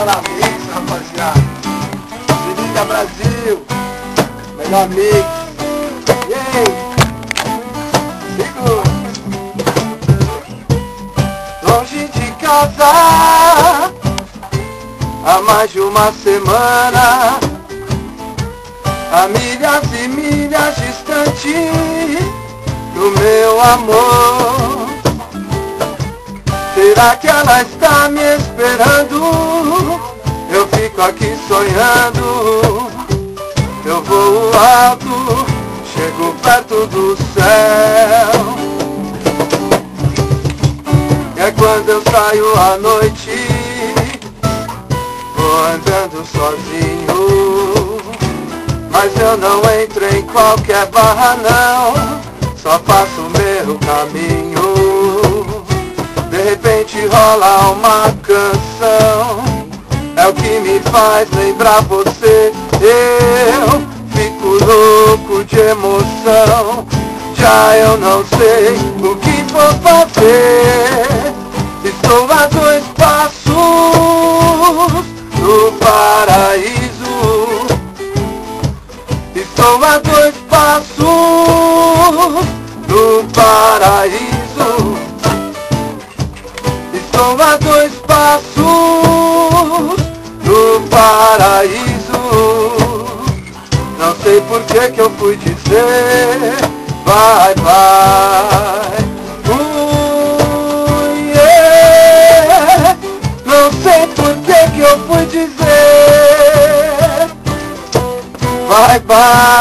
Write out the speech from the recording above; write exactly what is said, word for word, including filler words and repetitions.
melhor mix, rapaziada. Avenida Brasil, melhor mix. Yeah. Segura. Longe de casa há mais de uma semana, a milhas e milhas distante do meu amor. Será que ela está me esperando? Eu fico aqui sonhando. Eu vou alto, chego perto do céu. E é quando eu saio à noite, vou andando sozinho. Mas eu não entro em qualquer barra não, só faço o meu caminho. De repente rola uma canção, é o que me faz lembrar você. Eu fico louco de emoção, já eu não sei o que vou fazer. Estou a dois passos do paraíso. Estou a dois passos do paraíso. Estou a dois passos do paraíso. Não sei por que que eu fui dizer vai, vai. Uh, yeah. Não sei por que que eu fui dizer vai, vai.